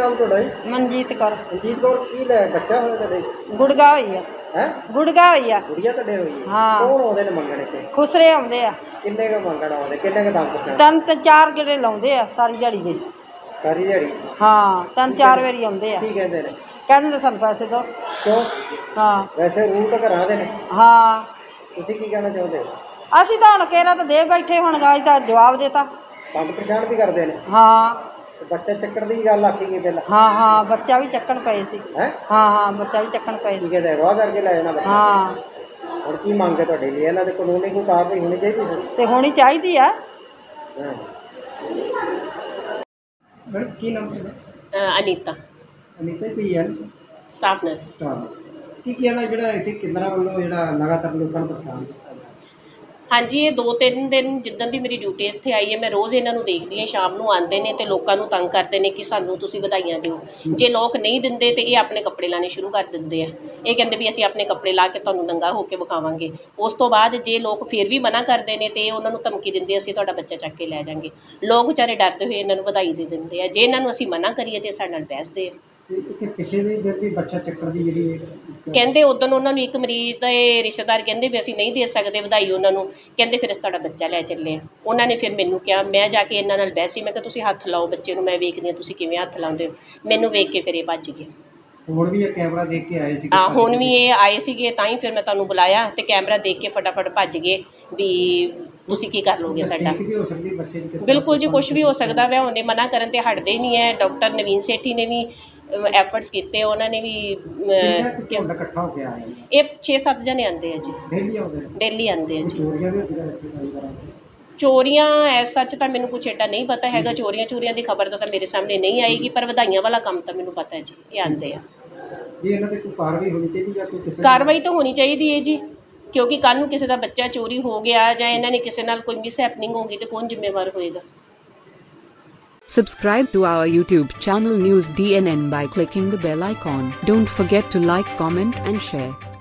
नाम थोड़ा जी? मनजीत कौर। मनजीत कौर की ले बच्चा होया तेरे? गुड़गा होई है। हैं? गुड़गा होई है। गुड़िया तेरे होई है? हाँ। कौन आउंदे ने मंगण इत्थे? खुसरे आउंदे आ। किन्ने क मंगण आउंदे? किन्ने क दाम पुछण? ਤਿੰਨ ਤੇ ਚਾਰ ਗੇੜੇ ਲਾਉਂਦੇ ਆ ਸਾਰੀ ਦਿਹਾੜੀ ਦੇ। सारी दिहाड़ी? ਹਾਂ ਤਿੰਨ ਚਾਰ ਵਾਰੀ ਆਉਂਦੇ ਆ। की कहंदे ने? ਕਹਿੰਦੇ ਸਾਨੂੰ ਪੈਸੇ ਦਿਓ। क्यों? ਹਾਂ वैसे रूल तो घरां दे ने। ਹਾਂ तुसीं की कहना चाहुंदे हो? ਅਸੀਂ ਤਾਂ ਹੁਣ ਕੇਰਾ ਤਾਂ ਦੇ ਬੈਠੇ ਹੁਣ ਗਾਜ ਦਾ ਜਵਾਬ ਦੇਤਾ। तंग परेशान भी करदे ने? ਹਾਂ बच्चा चक्कण दी गल आखी गई पहला? ਹਾਂ ਹਾਂ ਬੱਚਾ ਵੀ ਚੱਕਣ ਪਏ ਸੀ। हैं? ਹਾਂ ਹਾਂ ਬੱਚਾ ਵੀ ਚੱਕਣ ਪਏ की ਸੀ। कहंदे अगवा करके ले जाना बच्चा? ਹਾਂ हुण की मंग है तुहाडे लिए? इन्हां दे कानूनी कोई कार्रवाई होनी चाहिदी सी? ਤੇ ਹੋਣੀ ਚਾਹੀਦੀ ਆ। हाँ। मैडम की नाम है? अनीता अनीता जी है स्टाफ नर्स। की कहना ਜਿਹੜਾ ਇੱਥੇ ਕੇਂਦਰਾਂ ਵੱਲੋਂ ਜਿਹੜਾ ਲਗਾਤਾਰ ਲੋਕਾਂ ਨੂੰ ਪਰੇਸ਼ਾਨ ਕੀਤਾ ਜਾ ਰਿਹਾ? ਹਾਂਜੀ ਇਹ 2-3 ਦਿਨ ਜਿੱਦਣ ਦੀ ਮੇਰੀ ਡਿਊਟੀ ਇੱਥੇ ਆਈ ਹੈ ਮੈਂ ਰੋਜ਼ ਇਹਨਾਂ ਨੂੰ ਦੇਖਦੀ ਹਾਂ। ਸ਼ਾਮ ਨੂੰ ਆਉਂਦੇ ਨੇ ਤੇ ਲੋਕਾਂ ਨੂੰ ਤੰਗ ਕਰਦੇ ਨੇ ਕਿ ਸਾਨੂੰ ਤੁਸੀਂ ਵਧਾਈਆਂ ਦਿਓ। ਜੇ ਲੋਕ ਨਹੀਂ ਦਿੰਦੇ ਤੇ ਇਹ ਆਪਣੇ ਕੱਪੜੇ ਲਾਣੇ ਸ਼ੁਰੂ ਕਰ ਦਿੰਦੇ ਆ। ਇਹ ਕਹਿੰਦੇ ਵੀ ਅਸੀਂ ਆਪਣੇ ਕੱਪੜੇ ਲਾ ਕੇ ਤੁਹਾਨੂੰ ਨੰਗਾ ਹੋ ਕੇ ਵਿਖਾਵਾਂਗੇ। ਉਸ ਤੋਂ ਬਾਅਦ ਜੇ ਲੋਕ ਫਿਰ ਵੀ ਮਨਾ ਕਰਦੇ ਨੇ ਤੇ ਉਹਨਾਂ ਨੂੰ ਧਮਕੀ ਦਿੰਦੇ ਅਸੀਂ ਤੁਹਾਡਾ ਬੱਚਾ ਚੱਕ ਕੇ ਲੈ ਜਾਵਾਂਗੇ। ਲੋਕ ਵਿਚਾਰੇ ਡਰਦੇ ਹੋਏ ਇਹਨਾਂ ਨੂੰ ਵਧਾਈ ਦੇ ਦਿੰਦੇ ਆ। ਜੇ ਇਹਨਾਂ ਨੂੰ ਅਸੀਂ ਮਨਾ ਕਰੀਏ ਤੇ ਸਾਡੇ ਨਾਲ ਬਹਿਸਦੇ ਆ। ਇੱਥੇ ਪਿਛੇ ਦੇ ਜਦ ਵੀ ਬੱਚਾ ਚੱਕਰ ਦੀ ਜਿਹੜੀ ਕਹਿੰਦੇ ਉਦੋਂ ਉਹਨਾਂ ਨੂੰ ਇੱਕ ਮਰੀਜ਼ ਦੇ ਰਿਸ਼ਤੇਦਾਰ ਕਹਿੰਦੇ ਵੀ ਅਸੀਂ ਨਹੀਂ ਦੇ ਸਕਦੇ ਵਧਾਈ ਉਹਨਾਂ ਨੂੰ। ਕਹਿੰਦੇ ਫਿਰ ਅਸੀਂ ਤੁਹਾਡਾ ਬੱਚਾ ਲੈ ਚੱਲੇ। ਉਹਨਾਂ ਨੇ ਫਿਰ ਮੈਨੂੰ ਕਿਹਾ ਮੈਂ ਜਾ ਕੇ ਇਹਨਾਂ ਨਾਲ ਬਹਿਸੀ। ਮੈਂ ਕਿਹਾ ਤੁਸੀਂ ਹੱਥ ਲਾਓ ਬੱਚੇ ਨੂੰ ਮੈਂ ਵੇਖਦੀ ਹਾਂ ਤੁਸੀਂ ਕਿਵੇਂ ਹੱਥ ਲਾਉਂਦੇ ਹੋ। ਮੈਨੂੰ ਵੇਖ ਕੇ ਫਿਰ ਇਹ ਭੱਜ ਗਏ। ਹੁਣ ਵੀ ਇਹ ਕੈਮਰਾ ਦੇਖ ਕੇ ਆਏ ਸੀ? ਹਾਂ ਹੁਣ ਵੀ ਇਹ ਆਏ ਸੀਗੇ ਤਾਂ ਹੀ ਫਿਰ ਮੈਂ ਤੁਹਾਨੂੰ ਬੁਲਾਇਆ ਤੇ ਕੈਮਰਾ ਦੇਖ ਕੇ ਫਟਾਫਟ ਭੱਜ ਗਏ ਵੀ ਤੁਸੀਂ ਕੀ ਕਰ ਲੋਗੇ ਸਾਡਾ। ਵੀ ਹੋ ਸਕਦੀ ਬੱਚੇ ਦੀ ਕਿਸੇ ਬਿਲਕੁਲ ਜੀ ਕੁਛ ਵੀ ਹੋ ਸਕਦਾ ਵੈ। ਉਹਨੇ ਮਨਾ ਕਰਨ ਤੇ ਹਟਦੇ ਹੀ ਨਹੀਂ ਹੈ। ਡਾਕਟਰ ਨਵੀਨ ਸੇਠੀ ਨੇ ਵੀ ਐਫਰਟਸ ਕੀਤੇ। ਉਹਨਾਂ ਨੇ ਵੀ ਇਕੱਠਾ ਹੋ ਕੇ ਆਏ ਇਹ 6-7 ਜਣੇ ਆਉਂਦੇ ਆ ਜੀ। ਡੇਲੀ ਆਉਂਦੇ ਨੇ? ਡੇਲੀ ਆਉਂਦੇ ਆ ਜੀ। ਚੋਰੀਆਂ ਵੀ ਹੁੰਦੀਆਂ ਇੱਥੇ? ਚੋਰੀਆਂ ਐਸ ਸੱਚ ਤਾਂ ਮੈਨੂੰ ਕੁਛ ਏਡਾ ਨਹੀਂ ਪਤਾ ਹੈਗਾ। ਚੋਰੀਆਂ ਦੀ ਖਬਰ ਤਾਂ ਮੇਰੇ ਸਾਹਮਣੇ ਨਹੀਂ ਆਏਗੀ ਪਰ ਵਧਾਈਆਂ ਵਾਲਾ ਕੰਮ ਤਾਂ ਮੈਨੂੰ ਪਤਾ ਹੈ ਜੀ ਇਹ ਆਉਂਦੇ ਆ। ਇਹ ਇਹਨਾਂ ਤੇ ਕੋਈ ਕਾਰਵਾਈ ਹੋਣੀ ਚਾਹੀਦੀ ਜਾਂ ਕੋਈ ਕਿਸੇ ਕਾਰਵਾਈ ਤਾਂ ਹੋਣੀ ਚਾਹੀਦੀ ਹੈ ਜੀ ਕਿਉਂਕਿ ਕੱਲ੍ਹ ਨੂੰ ਕਿਸੇ ਦਾ ਬੱਚਾ ਚੋਰੀ ਹੋ ਗਿਆ ਜਾਂ ਇਹਨਾਂ ਨੇ ਕਿਸੇ ਨਾਲ ਕੋਈ ਮਿਸ ਹੈਪਨਿੰਗ ਹੋ ਗਈ ਤਾਂ ਕੌਣ ਜ਼ਿੰਮੇਵਾਰ ਹੋਏਗਾ। Subscribe to our YouTube channel News DNN by clicking the bell icon. Don't forget to like, comment and share.